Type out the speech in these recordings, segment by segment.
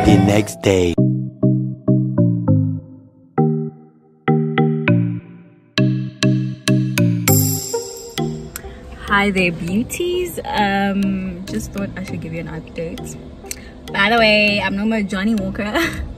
The next day. Hi there, beauties. Just thought I should give you an update. By the way, I'm no more Johnny Walker.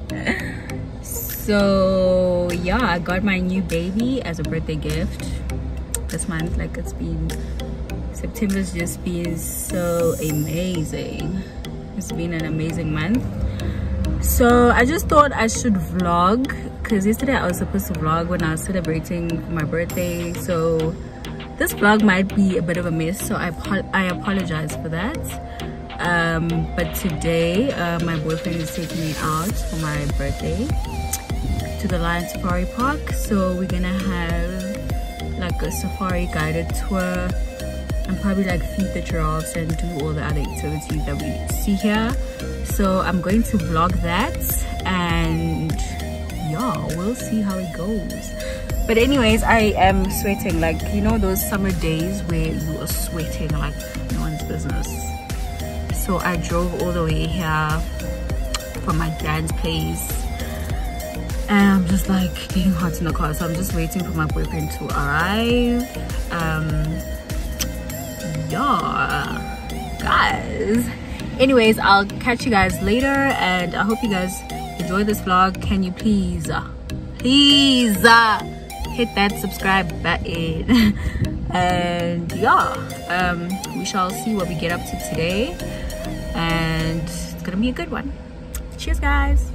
So yeah, I got my new baby as a birthday gift this month. Like, it's been, September's just been so amazing. It's been an amazing month. So I just thought I should vlog, because yesterday I was supposed to vlog when I was celebrating my birthday. So this vlog might be a bit of a mess, so I apologize for that. But today my boyfriend is taking me out for my birthday to the Lion Safari Park. So we're gonna have like a safari guided tour and probably like feed the giraffes and do all the other activities that we see here. So I'm going to vlog that, and yeah, we'll see how it goes. But anyways, I am sweating, like, you know those summer days where you are sweating like no one's business. So I drove all the way here from my dad's place, and I'm just like getting hot in the car. So I'm just waiting for my boyfriend to arrive. Yeah, guys, anyways, I'll catch you guys later, and I hope you guys enjoy this vlog. Can you please hit that subscribe button? And yeah, we shall see what we get up to today, and it's gonna be a good one. Cheers, guys.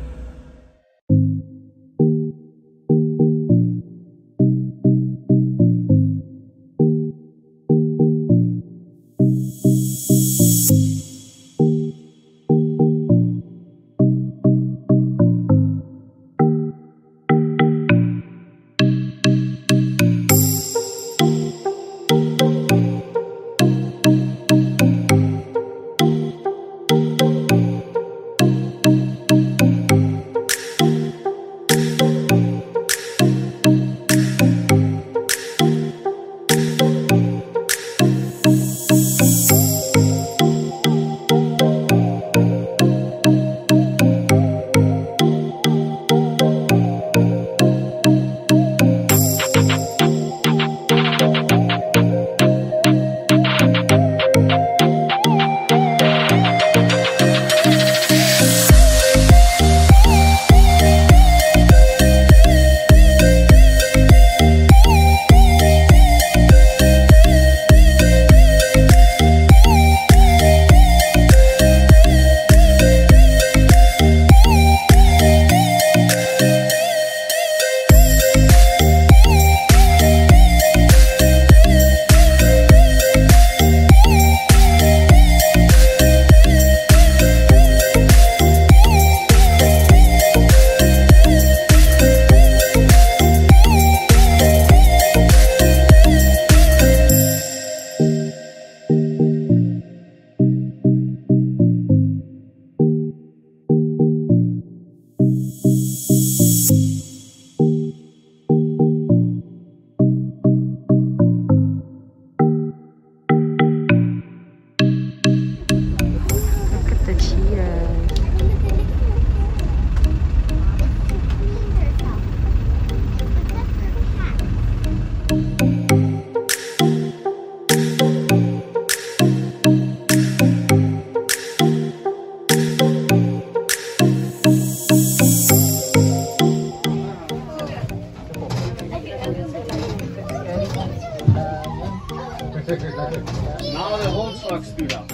Now the whole truck speed up.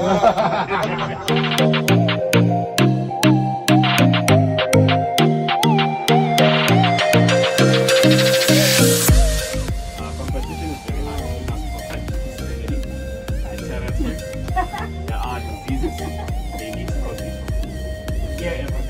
Competition is very high. You must perfect this already. There are diseases they need to compete. Here,